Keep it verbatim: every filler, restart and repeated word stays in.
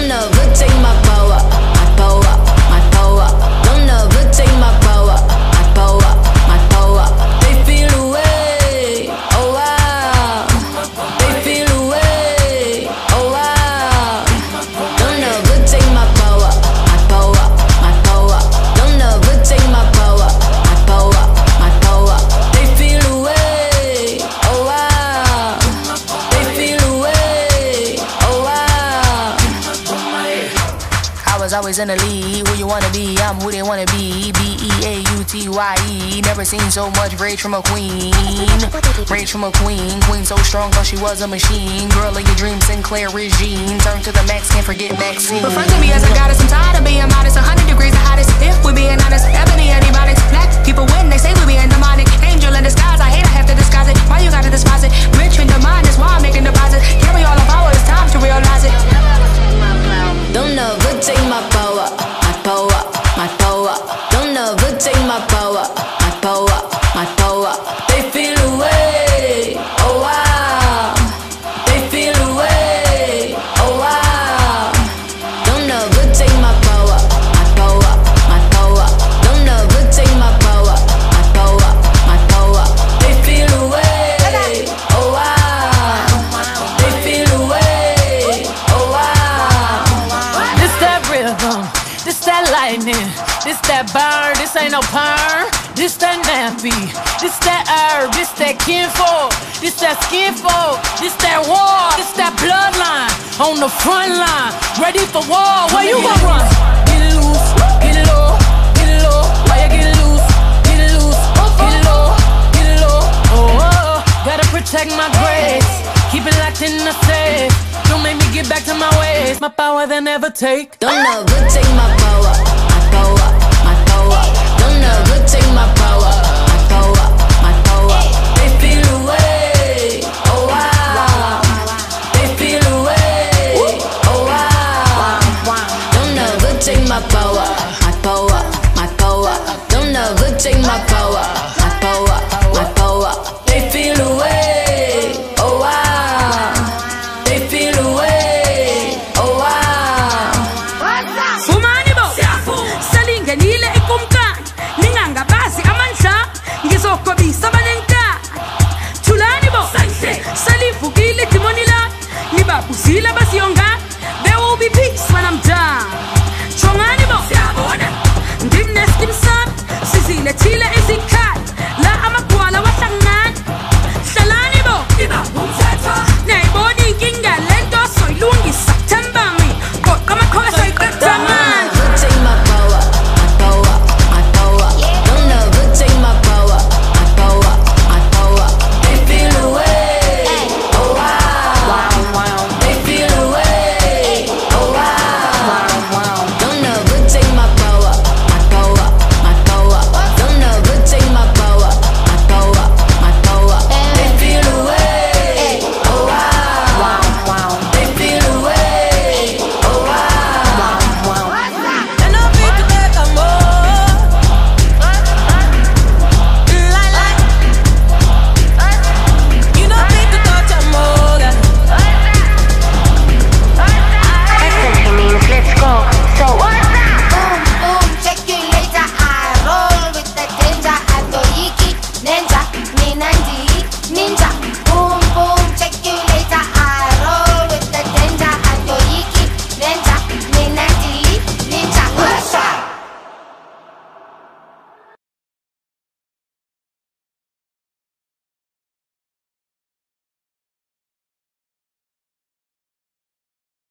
Don't ever take my power, my power, my power. Don't ever take my power, my power, my power. They feel away, oh wow. They feel away, oh wow. Don't ever take my power, my power, my power. Don't ever take my power, my power, my power. They feel away, oh wow. They feel away, oh wow. I was always in the lead. Who you wanna be? I'm who they wanna be. B E A U T Y E. Never seen so much rage from a queen. Rage from a queen. Queen so strong, thought she was a machine. Girl of your dreams, Sinclair regime. Turn to the max, can't forget Maxine. Refer to me as a goddess. I'm tired of being modest. A hundred degrees the hottest. If we're being honest, ebony antibiotics. Black people win, they say we being demonic. Angel in disguise, I hate I have to disguise it. Why you gotta despise it? Rich in the mind, that's why I'm making deposits. Carry all the power, it's time to realize it. Don't ever take my power, my power, my power. Don't ever take my power, my power, my power. They feel away, oh wow. They feel away, oh wow. Don't ever take my power, my power, my power. Don't ever take my power, my power, my power. They feel away, oh wow. They feel away, oh wow. This that rhythm, this that lightning, this that burn, this ain't no perm. This that nappy, this that herb, this that kinfolk, this that skinfolk, this that war, this that bloodline on the front line, ready for war. Where you gon' run? Get it loose, get it low, get it low. Why you get it loose, get it loose, get it low, get it low. Oh, oh, gotta protect my grace, keep it locked in the safe. Don't make me get back to my ways. My power they never take. Don't ever take my power, my power, my power. Don't ever take my power, my power, my power. They feel away, oh wow. They feel away, oh wow. Don't ever take my power, my power, my power. Don't ever take my power, my power, my power. They feel away, oh wow. They feel away, oh wow. Umani bo, salinga nile ikumka. Ninganga basi amansha, ngizokobisa banenka. Tulani bo, salifukile timonila. Nibabuzila basiyonga. There will be peace when I'm